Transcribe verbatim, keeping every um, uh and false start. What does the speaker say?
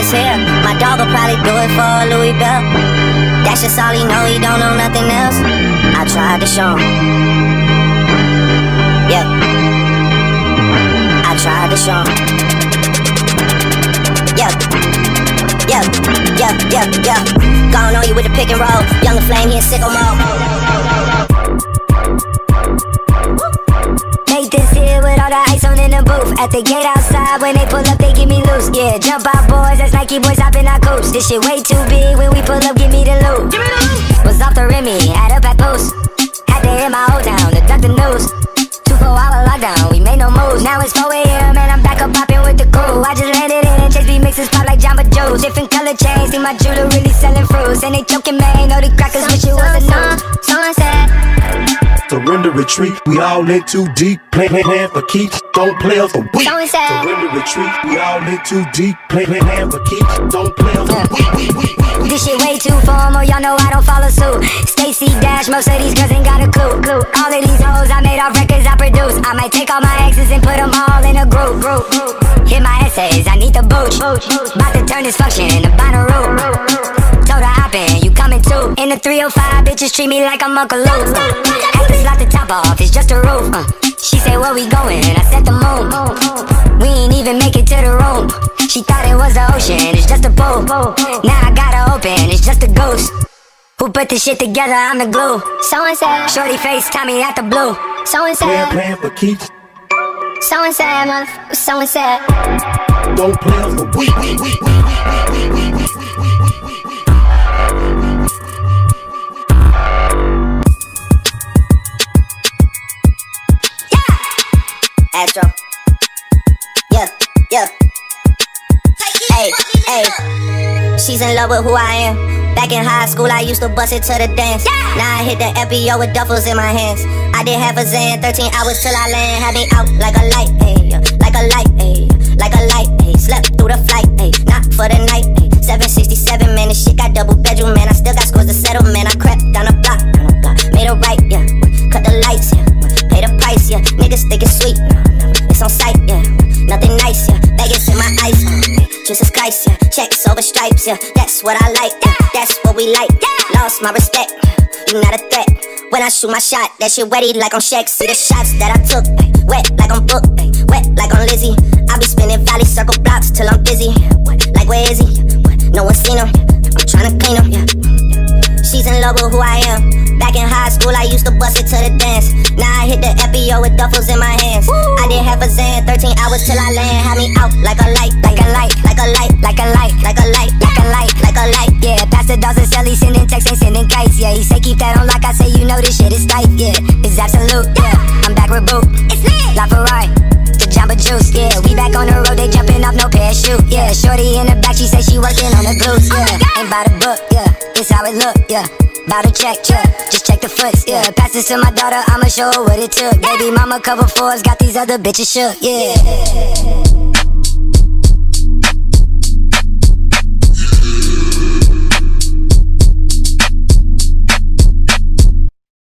his hair. My dog will probably do it for a Louis Bell. That's just all he know, he don't know nothing else. I tried to show him. Yeah, I tried to show him. Yeah, yeah, yeah, yeah, yeah. Gone on you with the pick and roll. Younger flame, he in sicko mode. Make this here with all the ice on in the booth. At the gate outside, when they pull up, they give me loose. Yeah, jump out boys, that's Nike boys hopping our coast. This shit way too big, when we pull up, give me the loot. Give me the loot. Was off the Remy, had up at post. Had to hit my old town to duck the news. Two four hour lockdown, we made no moves. Now it's four A M and I'm back up popping with the crew. I just landed in, Chase B mixes pop like Jamba Joe's. Different color chains, see my jeweler really selling fruits. And they joking, man, know the crackers wish it was a no. Someone said surrender, retreat, we all in too deep. Plan, plan, plan for keeps, don't play us for weak. Surrender, retreat, we all in too deep. Plan, plan, plan for keeps, don't play us for weak. This shit way too formal, y'all know I don't follow suit. Stacy Dash, most of these girls ain't got a clue. clue. All of these hoes I made off records I produce. I might take all my exes and put them all in a group. group. Hit my essays, I need the booch. About to turn this function into Bonnaroo. Told her hop in, you coming too. In the three oh five, bitches treat me like I'm Uncle Luke. Had to slot the top off, it's just a roof. uh. She said, where we going? I said the moon. We ain't even make it to the room. She thought it was the ocean, it's just a pool. Now I gotta open, it's just a ghost. Who put this shit together, I'm the glue. Someone said, shorty face, Tommy at the blue. Someone said, plan, plan for keeps. Someone said, motherfucker, someone said, don't play us for weak. Astro. Yeah, yeah. Hey, hey. She's in love with who I am. Back in high school, I used to bust it to the dance. Yeah. Now I hit the F B O with duffels in my hands. I did half a Zan, thirteen hours till I land. Had me out like a light, ayy, like a light, ayy, like a light, ayy. Slept through the flight, ayy, not for the night, ayy. seven sixty-seven, man, this shit got double bedroom, man. I still got scores to settle, man. I crept down the block, down the block, made a right, yeah. Cut the lights, yeah. Pay the price, yeah. Niggas think it's sweet, no, no. It's on sight, yeah. Nothing nice, yeah. Vegas in my ice, yeah. Jesus Christ, yeah. Checks over stripes, yeah. That's what I like, yeah. That's what we like, yeah. Lost my respect, you not a threat. When I shoot my shot, that shit wetty like on Shaq. See the shots that I took, ay, wet like on Book, ay, wet like on Lizzie. I be spinning valley circle blocks till I'm busy. Like where is he? No one seen him. I'm tryna clean him, yeah. She's in love with who I am. Back in high school, I used to bust it to the dance. Now I hit the F B O with duffels in my hands. Woo. I did half a Zan, thirteen hours till I land. Had me out like a light, like a light, like a light, like a light, like a light, like a light, like a light. Yeah, Pastor Dawson Sally sending texts and sending kites. Yeah, he say keep that on like I say, you know this shit is tight. Yeah, it's absolute. Yeah, I'm back with Boo. It's lit. La Ferrari, the Jamba Juice. Yeah, we back on the road, they jumping off no parachute. Yeah, shorty in the back, she say she working on the glutes. Yeah, ain't by the book. Yeah, it's how it look. Yeah. Bout to check, yeah. Just check the foots, yeah. Pass this to my daughter, I'ma show her what it took. Baby mama cover fours, got these other bitches shook, yeah.